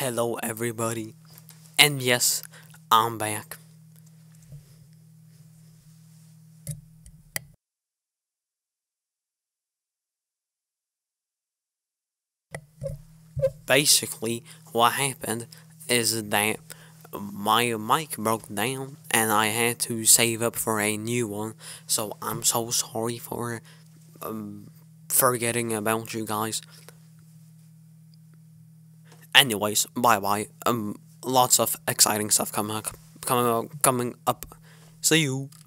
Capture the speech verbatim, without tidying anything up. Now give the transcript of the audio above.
Hello, everybody, and yes, I'm back. Basically, what happened is that my mic broke down and I had to save up for a new one, so I'm so sorry for um, forgetting about you guys. Anyways, bye bye. Um, lots of exciting stuff coming up, coming up, coming up. See you.